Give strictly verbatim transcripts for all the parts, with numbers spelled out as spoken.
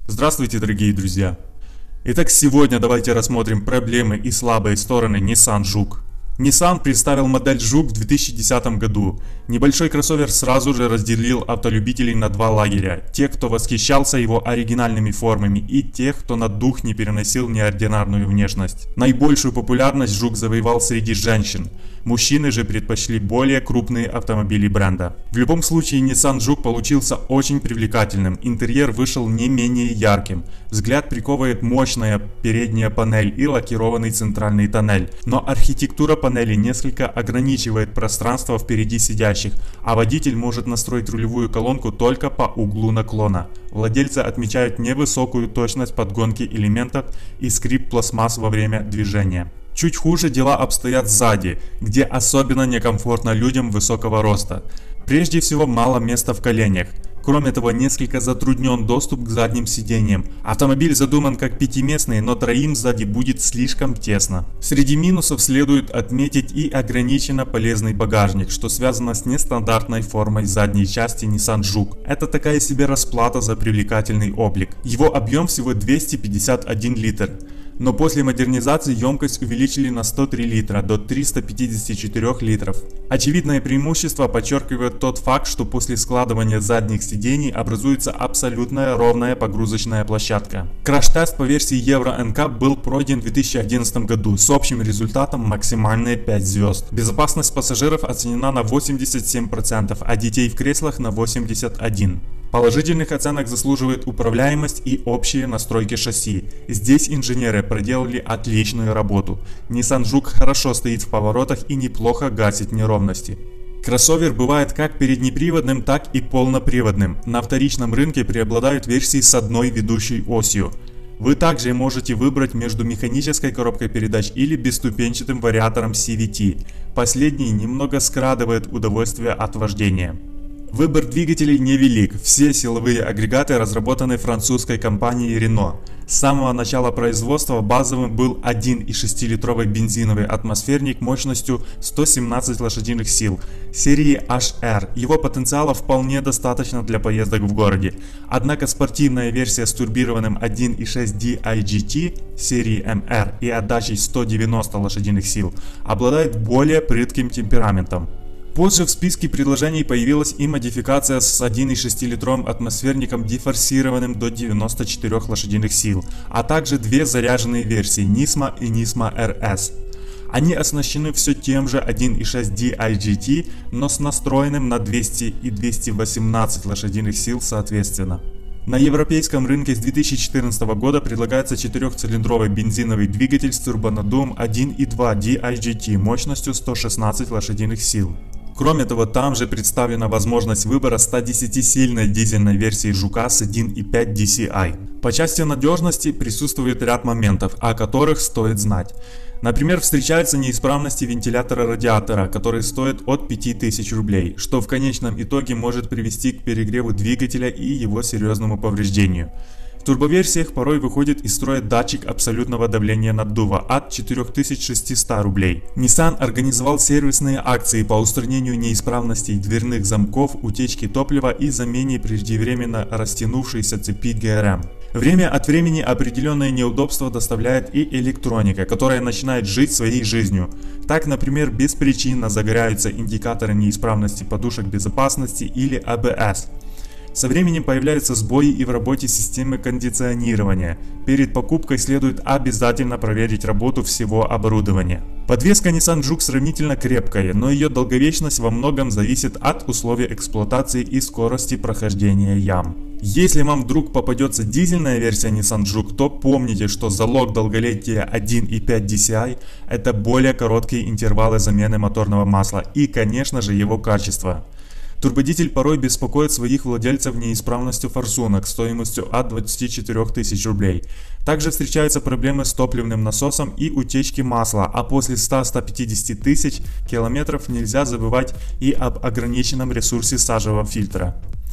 Здравствуйте, дорогие друзья! Итак, сегодня давайте рассмотрим проблемы и слабые стороны Nissan Juke. Nissan представил модель Juke в две тысячи десятом году. Небольшой кроссовер сразу же разделил автолюбителей на два лагеря. Те, кто восхищался его оригинальными формами, и тех, кто на дух не переносил неординарную внешность. Наибольшую популярность Juke завоевал среди женщин. Мужчины же предпочли более крупные автомобили бренда. В любом случае, Nissan Juke получился очень привлекательным, интерьер вышел не менее ярким. Взгляд приковывает мощная передняя панель и лакированный центральный тоннель. Но архитектура панели несколько ограничивает пространство впереди сидящих, а водитель может настроить рулевую колонку только по углу наклона. Владельцы отмечают невысокую точность подгонки элементов и скрип пластмасс во время движения. Чуть хуже дела обстоят сзади, где особенно некомфортно людям высокого роста. Прежде всего, мало места в коленях. Кроме того, несколько затруднен доступ к задним сиденьям. Автомобиль задуман как пятиместный, но троим сзади будет слишком тесно. Среди минусов следует отметить и ограниченно полезный багажник, что связано с нестандартной формой задней части Nissan Juke. Это такая себе расплата за привлекательный облик. Его объем всего двести пятьдесят один литр. Но после модернизации емкость увеличили на сто три литра до триста пятидесяти четырёх литров. Очевидное преимущество подчеркивает тот факт, что после складывания задних сидений образуется абсолютная ровная погрузочная площадка. Краш-тест по версии Евро эн кап был пройден в две тысячи одиннадцатом году с общим результатом максимальные пять звезд. Безопасность пассажиров оценена на восемьдесят семь процентов, а детей в креслах на восемьдесят один процент. Положительных оценок заслуживает управляемость и общие настройки шасси. Здесь инженеры проделали отличную работу. Nissan Juke хорошо стоит в поворотах и неплохо гасит неровности. Кроссовер бывает как переднеприводным, так и полноприводным. На вторичном рынке преобладают версии с одной ведущей осью. Вы также можете выбрать между механической коробкой передач или бесступенчатым вариатором си ви ти. Последний немного скрадывает удовольствие от вождения. Выбор двигателей невелик, все силовые агрегаты разработаны французской компанией Renault. С самого начала производства базовым был один и шесть литровый бензиновый атмосферник мощностью сто семнадцать лошадиных сил серии эйч ар. Его потенциала вполне достаточно для поездок в городе. Однако спортивная версия с турбированным один и шесть ди ай джи ти серии эм эр и отдачей сто девяносто лошадиных сил обладает более прытким темпераментом. Позже в списке предложений появилась и модификация с один и шесть литровым атмосферником, дефорсированным до девяноста четырёх лошадиных сил, а также две заряженные версии Nismo и Nismo эр эс. Они оснащены все тем же один и шесть ди ай джи ти, но с настроенным на двести и двести восемнадцать лошадиных сил соответственно. На европейском рынке с две тысячи четырнадцатого года предлагается четырехцилиндровый бензиновый двигатель с турбонаддувом один и два ди ай джи ти мощностью сто шестнадцать лошадиных сил. Кроме того, там же представлена возможность выбора ста десятисильной дизельной версии Жука с один и пять ди си ай. По части надежности присутствует ряд моментов, о которых стоит знать. Например, встречаются неисправности вентилятора радиатора, которые стоят от пяти тысяч рублей, что в конечном итоге может привести к перегреву двигателя и его серьезному повреждению. В турбоверсиях порой выходит из строя датчик абсолютного давления наддува от четырёх тысяч шестисот рублей. Nissan организовал сервисные акции по устранению неисправностей дверных замков, утечки топлива и замене преждевременно растянувшейся цепи джи эр эм. Время от времени определенные неудобства доставляет и электроника, которая начинает жить своей жизнью. Так, например, беспричинно загораются индикаторы неисправности подушек безопасности или а бэ эс. Со временем появляются сбои и в работе системы кондиционирования. Перед покупкой следует обязательно проверить работу всего оборудования. Подвеска Nissan Juke сравнительно крепкая, но ее долговечность во многом зависит от условий эксплуатации и скорости прохождения ям. Если вам вдруг попадется дизельная версия Nissan Juke, то помните, что залог долголетия один и пять ди си ай – это более короткие интервалы замены моторного масла и, конечно же, его качество. Турбодизель порой беспокоит своих владельцев неисправностью форсунок стоимостью от двадцати четырёх тысяч рублей. Также встречаются проблемы с топливным насосом и утечки масла, а после ста — ста пятидесяти тысяч километров нельзя забывать и об ограниченном ресурсе сажевого фильтра.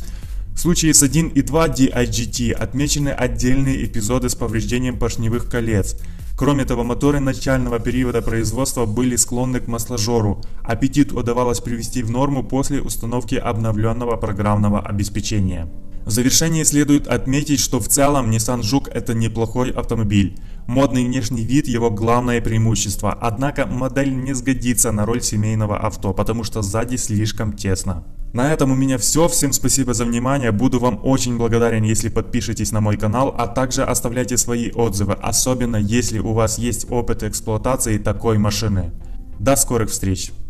В случае с один и два ди ай джи ти отмечены отдельные эпизоды с повреждением поршневых колец. Кроме того, моторы начального периода производства были склонны к масложору. Аппетит удавалось привести в норму после установки обновленного программного обеспечения. В завершении следует отметить, что в целом Nissan Juke это неплохой автомобиль. Модный внешний вид его главное преимущество, однако модель не сгодится на роль семейного авто, потому что сзади слишком тесно. На этом у меня все, всем спасибо за внимание, буду вам очень благодарен, если подпишетесь на мой канал, а также оставляйте свои отзывы, особенно если у вас есть опыт эксплуатации такой машины. До скорых встреч!